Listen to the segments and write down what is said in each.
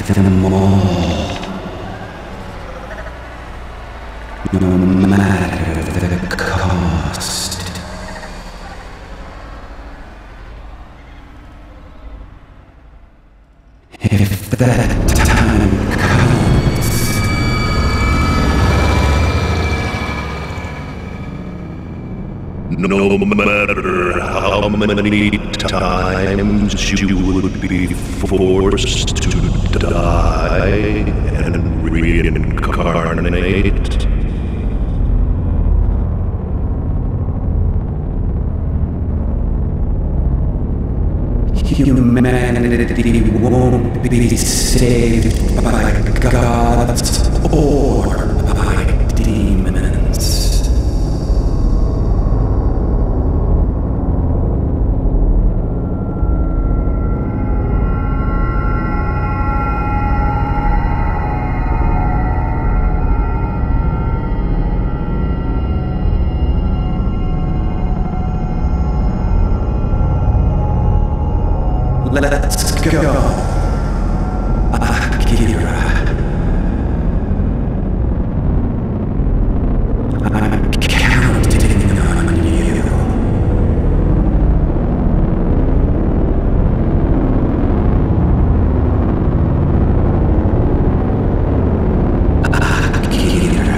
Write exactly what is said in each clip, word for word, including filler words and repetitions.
them all. No matter the cost. If that time comes, no matter how many times you would be forced to die and reincarnate, humanity won't be saved by gods or by demons. Let's go, Akira. I'm counting on you. Akira.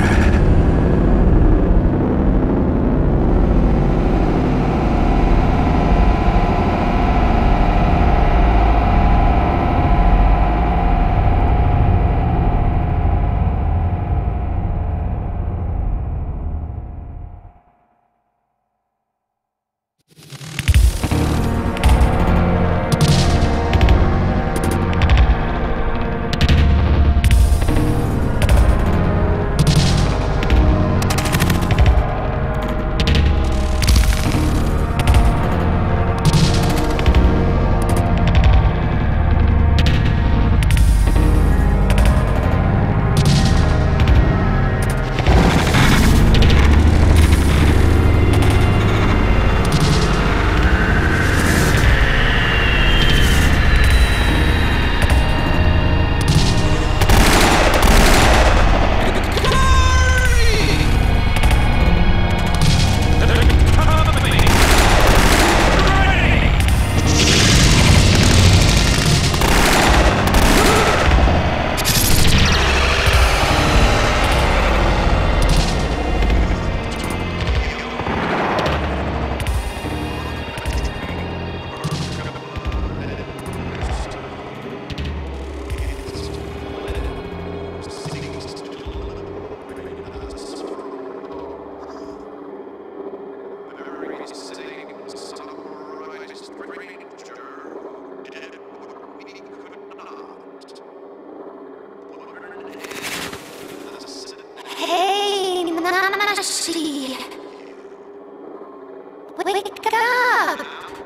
Hey, Nanashi! Wake up!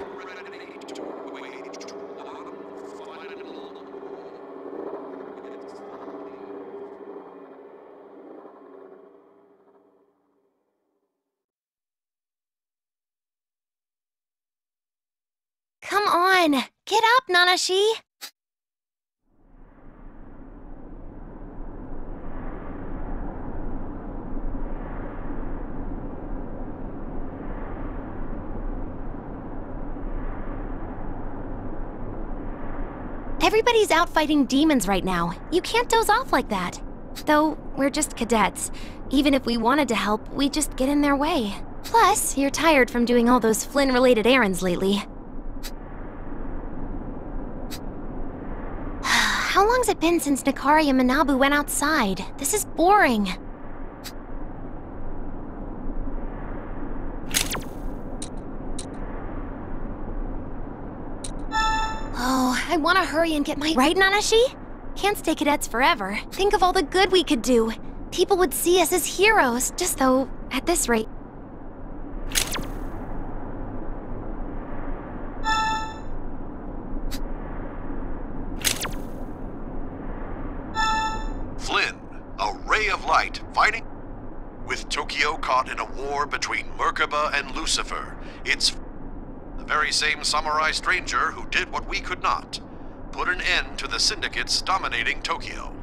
Come on! Get up, Nanashi! Everybody's out fighting demons right now. You can't doze off like that. Though, we're just cadets. Even if we wanted to help, we'd just get in their way. Plus, you're tired from doing all those Flynn-related errands lately. How long's it been since Nakari and Manabu went outside? This is boring. Oh, I want to hurry and get my... Right, Nanashi? Can't stay cadets forever. Think of all the good we could do. People would see us as heroes, just though, at this rate... Flynn, a ray of light, fighting with Tokyo caught in a war between Merkaba and Lucifer. It's the very same samurai stranger who did what we could not. put an end to the syndicates dominating Tokyo.